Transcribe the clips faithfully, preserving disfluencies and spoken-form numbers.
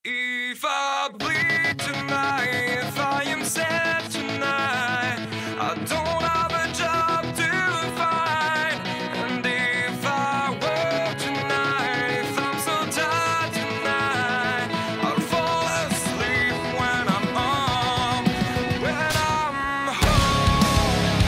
If I bleed tonight, if I am sad tonight, I don't have a job to find. And if I work tonight, if I'm so tired tonight, I'll fall asleep when I'm home, when I'm home.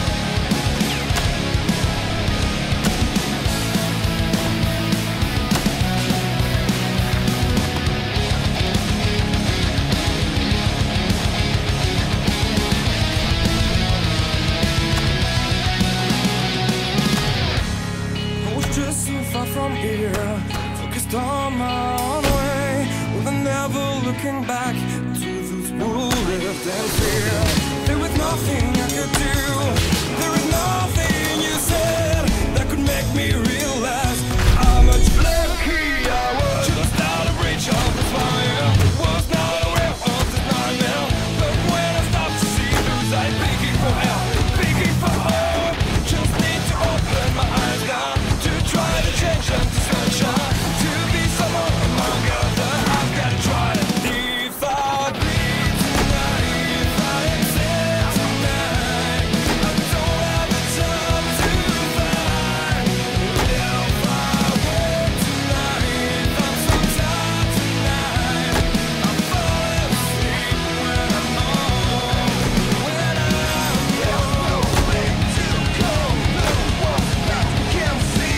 Just so far from here, focused on my own way, with a never looking back to those who lived in fear. There was nothing I could do, there was nothing you said that could make me realize how much lucky I was. Just out of reach of the fire, was not aware of the nightmare. But when I stopped to see those eyes begging for help, begging for hope, just need to open my eyes now, try to change them to sunshine, to be someone among others. I've got to try it. If I bleed tonight, if I am sad tonight, I don't have a job to find. If I work tonight, if I'm so tired tonight, I fall asleep when I'm home, when I'm home. There's no way to go, no one that can see.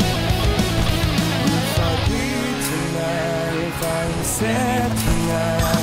Sad tonight.